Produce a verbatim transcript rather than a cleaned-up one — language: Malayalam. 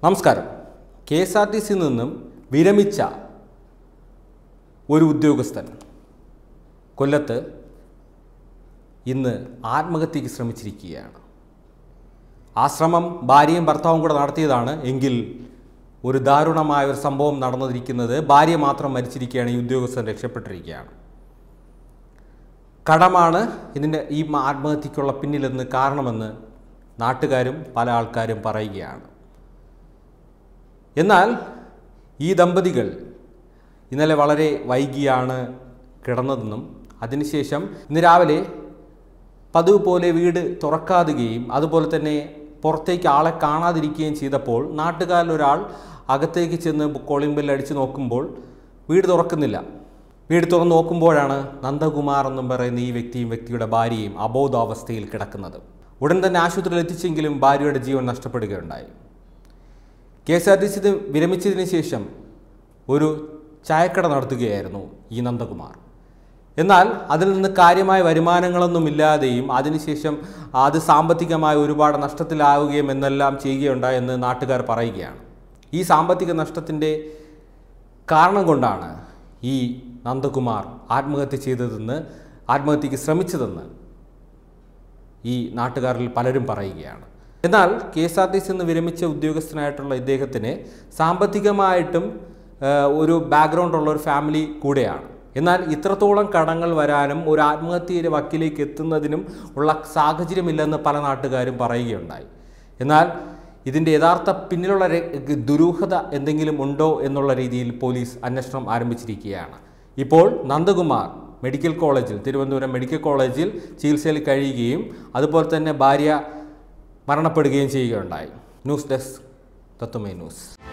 നമസ്കാരം. കെ എസ് ആർ ടി സിയിൽ നിന്നും വിരമിച്ച ഒരു ഉദ്യോഗസ്ഥൻ കൊല്ലത്ത് ഇന്ന് ആത്മഹത്യയ്ക്ക് ശ്രമിച്ചിരിക്കുകയാണ്. ആ ശ്രമം ഭാര്യയും ഭർത്താവും കൂടെ നടത്തിയതാണ്. എങ്കിൽ ഒരു ദാരുണമായ ഒരു സംഭവം നടന്നിരിക്കുന്നത്. ഭാര്യ മാത്രം മരിച്ചിരിക്കുകയാണ്, ഈ ഉദ്യോഗസ്ഥൻ രക്ഷപ്പെട്ടിരിക്കുകയാണ്. കടമാണ് ഇതിൻ്റെ ഈ ആത്മഹത്യക്കുള്ള പിന്നിലെന്ന് കാരണമെന്ന് നാട്ടുകാരും പല ആൾക്കാരും പറയുകയാണ്. എന്നാൽ ഈ ദമ്പതികൾ ഇന്നലെ വളരെ വൈകിയാണ് കിടന്നതെന്നും അതിനുശേഷം ഇന്ന് രാവിലെ പതിവ് പോലെ വീട് തുറക്കാതുകയും അതുപോലെ തന്നെ പുറത്തേക്ക് ആളെ കാണാതിരിക്കുകയും ചെയ്തപ്പോൾ നാട്ടുകാരിലൊരാൾ അകത്തേക്ക് ചെന്ന് കോളിംഗ് ബെൽ അടിച്ച് നോക്കുമ്പോൾ വീട് തുറക്കുന്നില്ല. വീട് തുറന്ന് നോക്കുമ്പോഴാണ് നന്ദകുമാർ എന്നും പറയുന്ന ഈ വ്യക്തിയും വ്യക്തിയുടെ ഭാര്യയും അബോധാവസ്ഥയിൽ കിടക്കുന്നത്. ഉടൻ തന്നെ ആശുപത്രിയിൽ എത്തിച്ചെങ്കിലും ഭാര്യയുടെ ജീവൻ നഷ്ടപ്പെടുകയുണ്ടായി. K S R T C വിരമിച്ചതിന് ശേഷം ഒരു ചായക്കട നടത്തുകയായിരുന്നു ഈ നന്ദകുമാർ. എന്നാൽ അതിൽ നിന്ന് കാര്യമായ വരുമാനങ്ങളൊന്നും ഇല്ലാതെയും അതിനുശേഷം അത് സാമ്പത്തികമായി ഒരുപാട് നഷ്ടത്തിലാവുകയും എന്നെല്ലാം ചെയ്യുകയുണ്ടായെന്ന് നാട്ടുകാർ പറയുകയാണ്. ഈ സാമ്പത്തിക നഷ്ടത്തിൻ്റെ കാരണം കൊണ്ടാണ് ഈ നന്ദകുമാർ ആത്മഹത്യ ചെയ്തതെന്ന് ആത്മഹത്യക്ക് ശ്രമിച്ചതെന്ന് ഈ നാട്ടുകാരിൽ പലരും പറയുകയാണ്. എന്നാൽ K S R T C നിന്ന് വിരമിച്ച ഉദ്യോഗസ്ഥനായിട്ടുള്ള ഇദ്ദേഹത്തിന് സാമ്പത്തികമായിട്ടും ഒരു ബാക്ക്ഗ്രൗണ്ട് ഉള്ള ഒരു ഫാമിലി കൂടെയാണ്. എന്നാൽ ഇത്രത്തോളം കടങ്ങൾ വരാനും ഒരു ആത്മഹത്യയുടെ വക്കിലേക്ക് എത്തുന്നതിനും ഉള്ള സാഹചര്യമില്ലെന്ന് പല നാട്ടുകാരും പറയുകയുണ്ടായി. എന്നാൽ ഇതിൻ്റെ യഥാർത്ഥ പിന്നിലുള്ള ദുരൂഹത എന്തെങ്കിലും ഉണ്ടോ എന്നുള്ള രീതിയിൽ പോലീസ് അന്വേഷണം ആരംഭിച്ചിരിക്കുകയാണ്. ഇപ്പോൾ നന്ദകുമാർ മെഡിക്കൽ കോളേജിൽ തിരുവനന്തപുരം മെഡിക്കൽ കോളേജിൽ ചികിത്സയിൽ കഴിയുകയും അതുപോലെ തന്നെ ഭാര്യ മരണപ്പെടുകയും ചെയ്യുകയുണ്ടായി. News desk Tatwamayi news.